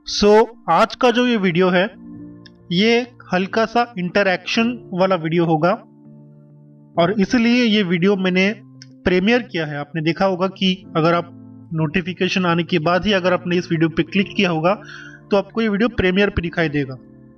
आज का जो ये वीडियो है ये हल्का सा इंटरैक्शन वाला वीडियो होगा और इसलिए ये वीडियो मैंने प्रीमियर किया है। आपने देखा होगा कि अगर आप नोटिफिकेशन आने के बाद ही अगर आपने इस वीडियो पे क्लिक किया होगा तो आपको ये वीडियो प्रीमियर पे दिखाई देगा।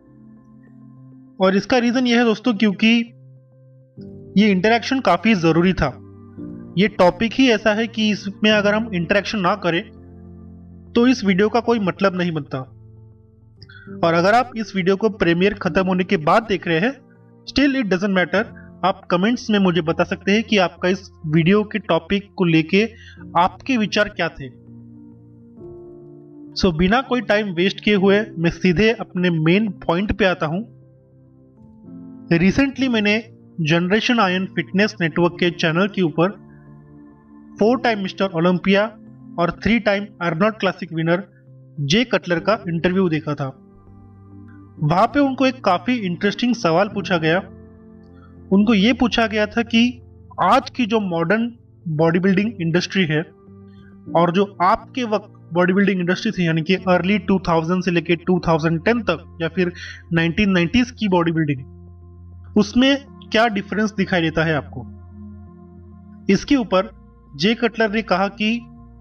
और इसका रीज़न ये है दोस्तों, क्योंकि ये इंटरैक्शन काफ़ी ज़रूरी था। ये टॉपिक ही ऐसा है कि इसमें अगर हम इंटरैक्शन ना करें तो इस वीडियो का कोई मतलब नहीं बनता। और अगर आप इस वीडियो को प्रीमियर खत्म होने के बाद देख रहे हैं, स्टिल इट डजंट मैटर, आप कमेंट्स में मुझे बता सकते हैं कि आपका इस वीडियो के टॉपिक को लेके आपके विचार क्या थे। बिना कोई टाइम वेस्ट किए हुए मैं सीधे अपने मेन पॉइंट पे आता हूं। रिसेंटली मैंने जनरेशन आयन फिटनेस नेटवर्क के चैनल के ऊपर 4 टाइम मिस्टर ओलंपिया और 3 time Arnold classic winner Jay Cutler का इंटरव्यू देखा था। वहां पे उनको एक काफी इंटरेस्टिंग सवाल पूछा गया। उनको ये पूछा गया था कि आज की जो मॉडर्न बॉडी बिल्डिंग इंडस्ट्री है और जो आपके वक्त बॉडी बिल्डिंग इंडस्ट्री थी, यानी कि अर्ली 2000 से लेके 2010 तक या फिर 1990s की बॉडी बिल्डिंग, उसमें क्या डिफरेंस दिखाई देता है आपको। इसके ऊपर जे कटलर ने कहा कि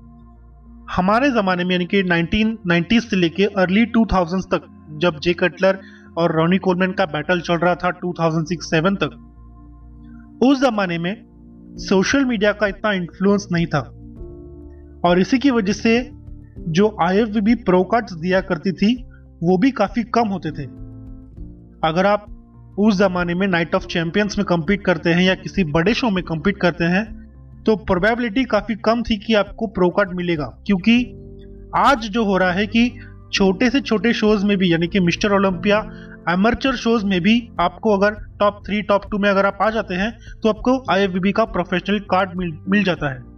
हमारे ज़माने में, यानी कि 1990s से लेके अर्ली 2000s तक, जब जे कटलर और रॉनी कोलमैन का बैटल चल रहा था 2006-07 तक, उस ज़माने में सोशल मीडिया का इतना इन्फ्लुएंस नहीं था और इसी की वजह से जो IFBB प्रो कार्ड्स दिया करती थी वो भी काफ़ी कम होते थे। अगर आप उस ज़माने में नाइट ऑफ चैंपियंस में कम्पीट करते हैं या किसी बड़े शो में कम्पीट करते हैं तो प्रोबेबिलिटी काफ़ी कम थी कि आपको प्रो कार्ड मिलेगा, क्योंकि आज जो हो रहा है कि छोटे से छोटे शोज में भी, यानी कि मिस्टर ओलंपिया एमर्चर शोज में भी आपको अगर टॉप 3 टॉप 2 में अगर आप आ जाते हैं तो आपको IFBB का प्रोफेशनल कार्ड मिल जाता है।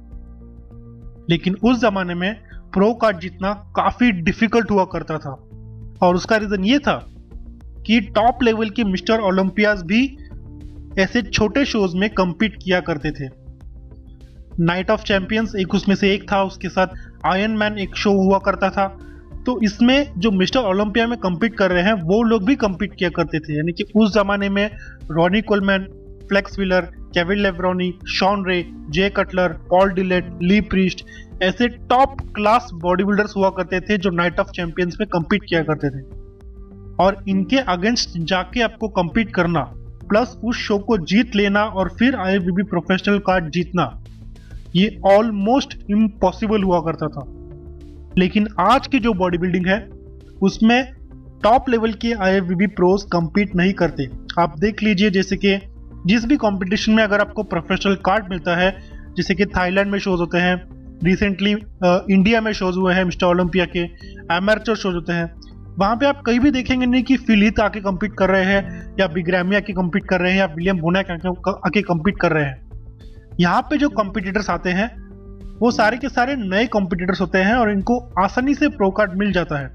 लेकिन उस जमाने में प्रो कार्ड जीतना काफ़ी डिफिकल्ट हुआ करता था और उसका रीज़न ये था कि टॉप लेवल के मिस्टर ओलंपियाज भी ऐसे छोटे शोज में कम्पीट किया करते थे। नाइट ऑफ चैंपियंस एक उसमें से एक था, उसके साथ आयरन मैन एक शो हुआ करता था। तो इसमें जो मिस्टर ओलंपिया में कम्पीट कर रहे हैं वो लोग भी कम्पीट किया करते थे, यानी कि उस जमाने में Ronnie Coleman, Flex Wheeler, Kevin Levrone, Shawn Ray, Jay Cutler, Paul Dillett, Lee Priest, ऐसे टॉप क्लास बॉडी बिल्डर्स हुआ करते थे जो नाइट ऑफ चैंपियंस में कम्पीट किया करते थे। और इनके अगेंस्ट जाके आपको कम्पीट करना प्लस उस शो को जीत लेना और फिर IFBB प्रोफेशनल कार्ड जीतना, ये ऑलमोस्ट इम्पॉसिबल हुआ करता था। लेकिन आज की जो बॉडी बिल्डिंग है उसमें टॉप लेवल के IFBB प्रोज कम्पीट नहीं करते। आप देख लीजिए, जैसे कि जिस भी कंपटीशन में अगर आपको प्रोफेशनल कार्ड मिलता है, जैसे कि थाईलैंड में शोज होते हैं, रिसेंटली इंडिया में शोज हुए हैं मिस्टर ओलंपिया के, एमर्चर शोज होते हैं, वहाँ पे आप कहीं भी देखेंगे नहीं कि फिल हीथ आके कम्पीट कर रहे हैं या बिग रैमी आके कम्पीट कर रहे हैं या विलियम बोनाक आके कम्पीट कर रहे हैं। यहाँ पे जो कॉम्पिटिटर्स आते हैं वो सारे के सारे नए कॉम्पिटिटर्स होते हैं और इनको आसानी से प्रो कार्ड मिल जाता है।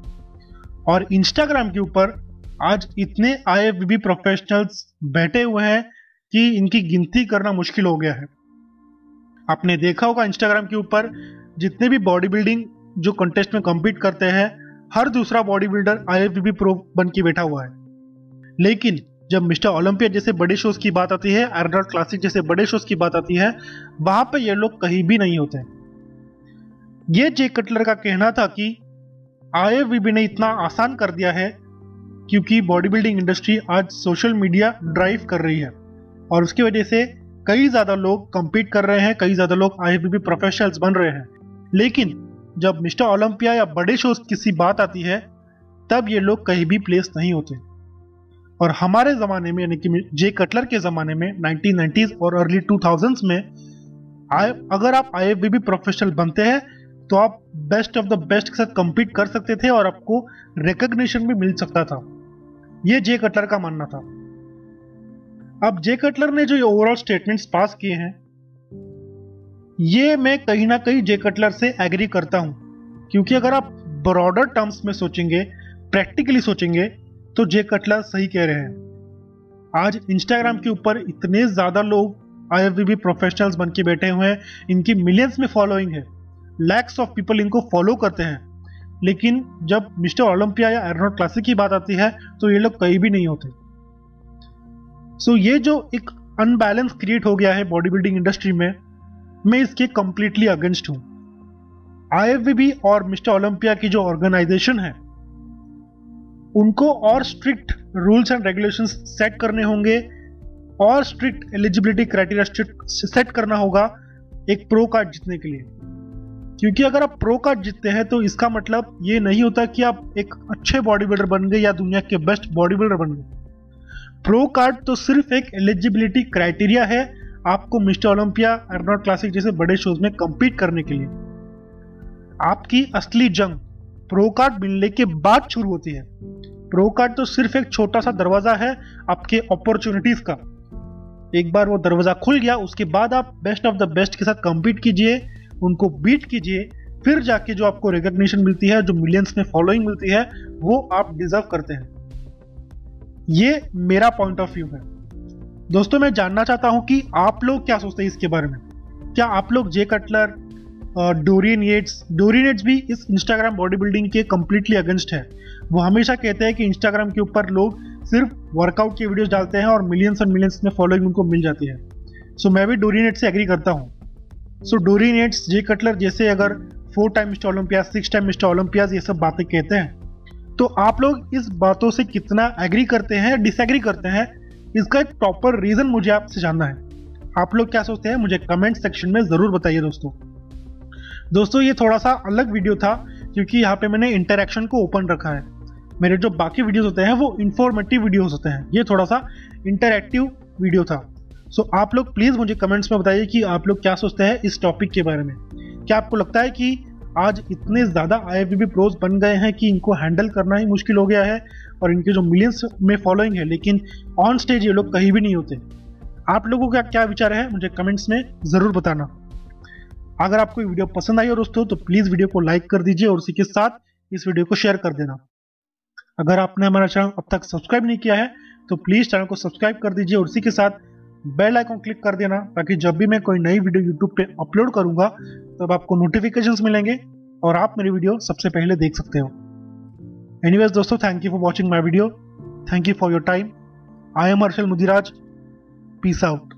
और इंस्टाग्राम के ऊपर आज इतने IFBB प्रोफेशनल्स बैठे हुए हैं कि इनकी गिनती करना मुश्किल हो गया है। आपने देखा होगा इंस्टाग्राम के ऊपर जितने भी बॉडी बिल्डिंग जो कंटेस्ट में कम्पीट करते हैं, हर दूसरा बॉडी बिल्डर IFBB प्रो बन के बैठा हुआ है। लेकिन जब मिस्टर ओलंपिया जैसे बड़े शोज की बात आती है, अर्नोल्ड क्लासिक जैसे बड़े शोज की बात आती है, वहां पे ये लोग कहीं भी नहीं होते। ये जे कटलर का कहना था कि IFBB ने इतना आसान कर दिया है क्योंकि बॉडी बिल्डिंग इंडस्ट्री आज सोशल मीडिया ड्राइव कर रही है और उसकी वजह से कई ज़्यादा लोग कम्पीट कर रहे हैं, कई ज़्यादा लोग IFBB प्रोफेशनल्स बन रहे हैं। लेकिन जब मिस्टर ओलंपिया या बड़े शोज किसी बात आती है तब ये लोग कहीं भी प्लेस नहीं होते। और हमारे ज़माने में, यानी कि जे कटलर के ज़माने में 1990s और अर्ली 2000s में अगर आप IFBB प्रोफेशनल बनते हैं तो आप बेस्ट ऑफ द बेस्ट के साथ कम्पीट कर सकते थे और आपको रिकग्निशन भी मिल सकता था। ये जे कटलर का मानना था। अब जे कटलर ने जो ओवरऑल स्टेटमेंट्स पास किए हैं, ये मैं कहीं ना कहीं जे कटलर से एग्री करता हूं, क्योंकि अगर आप ब्रॉडर टर्म्स में सोचेंगे, प्रैक्टिकली सोचेंगे, तो जे कटलर सही कह रहे हैं। आज इंस्टाग्राम के ऊपर इतने ज़्यादा लोग IFBB प्रोफेशनल्स बन के बैठे हुए हैं, इनकी मिलियंस में फॉलोइंग है, लैक्स ऑफ पीपल इनको फॉलो करते हैं, लेकिन जब मिस्टर ओलंपिया या एर्नोल्ड क्लासिक की बात आती है तो ये लोग कहीं भी नहीं होते। सो ये जो एक अनबैलेंस क्रिएट हो गया है बॉडी बिल्डिंग इंडस्ट्री में, मैं इसके कंप्लीटली अगेंस्ट हूं। आईएफबीबी और मिस्टर ओलंपिया की जो ऑर्गेनाइजेशन है, उनको और strict rules and regulations set करने होंगे और स्ट्रिक्ट एलिजिबिलिटी क्राइटेरिया सेट करना होगा एक प्रो कार्ड जीतने के लिए। क्योंकि अगर आप प्रो कार्ड जीतते हैं तो इसका मतलब ये नहीं होता कि आप एक अच्छे बॉडी बिल्डर बन गए या दुनिया के बेस्ट बॉडी बिल्डर बन गए। प्रो कार्ड तो सिर्फ एक एलिजिबिलिटी क्राइटेरिया है आपको मिस्टर ओलंपिया, एर्नोल्ड क्लासिक जैसे बड़े शोज में compete करने के लिए। आपकी असली जंग प्रो कार्ड मिलने के बाद शुरू होती है। प्रो कार्ड तो सिर्फ एक छोटा सा दरवाजा है आपके अपॉर्चुनिटीज का। एक बार वो दरवाजा खुल गया, उसके बाद आप बेस्ट ऑफ द बेस्ट के साथ compete कीजिए, उनको बीट कीजिए, फिर जाके जो आपको रिकॉग्निशन मिलती है, जो मिलियंस में फॉलोइंग मिलती है, वो आप डिजर्व करते हैं। ये मेरा पॉइंट ऑफ व्यू है। दोस्तों, मैं जानना चाहता हूं कि आप लोग क्या सोचते हैं इसके बारे में। क्या आप लोग जे कटलर, डोरियन येट्स भी इस इंस्टाग्राम बॉडी बिल्डिंग के कंप्लीटली अगेंस्ट है। वो हमेशा कहते हैं कि इंस्टाग्राम के ऊपर लोग सिर्फ वर्कआउट की वीडियोस डालते हैं और मिलियंस एंड मिलियंस में फॉलोइंग उनको मिल जाती है। सो मैं भी डोरियन येट्स से एग्री करता हूँ। सो डोरियन येट्स, जे कटलर जैसे अगर 4 time mister Olympia, 6 time mister Olympias ये सब बातें कहते हैं, तो आप लोग इस बातों से कितना एग्री करते हैं, डिसएग्री करते हैं, इसका एक प्रॉपर रीजन मुझे आपसे जानना है। आप लोग क्या सोचते हैं मुझे कमेंट सेक्शन में जरूर बताइए। दोस्तों ये थोड़ा सा अलग वीडियो था क्योंकि यहाँ पे मैंने इंटरेक्शन को ओपन रखा है। मेरे जो बाकी वीडियोस होते हैं वो इंफॉर्मेटिव वीडियोस होते हैं, ये थोड़ा सा इंटरैक्टिव वीडियो था। सो आप लोग प्लीज मुझे कमेंट्स में बताइए कि आप लोग क्या सोचते हैं इस टॉपिक के बारे में। क्या आपको लगता है कि आज इतने ज़्यादा आईएफबीबी प्रोज बन गए हैं कि इनको हैंडल करना ही मुश्किल हो गया है और इनके जो मिलियंस में फॉलोइंग है, लेकिन ऑन स्टेज ये लोग कहीं भी नहीं होते। आप लोगों का क्या विचार है मुझे कमेंट्स में ज़रूर बताना। अगर आपको वीडियो पसंद आई हो दोस्तों तो प्लीज़ वीडियो को लाइक कर दीजिए और उसी के साथ इस वीडियो को शेयर कर देना। अगर आपने हमारा चैनल अब तक सब्सक्राइब नहीं किया है तो प्लीज़ चैनल को सब्सक्राइब कर दीजिए और उसी के साथ बेल आइकन क्लिक कर देना, ताकि जब भी मैं कोई नई वीडियो यूट्यूब पे अपलोड करूंगा तब आपको नोटिफिकेशंस मिलेंगे और आप मेरी वीडियो सबसे पहले देख सकते हो। एनीवेज दोस्तों, thank you for watching my video, thank you for your time. I am Harshal Mudiraj, peace out.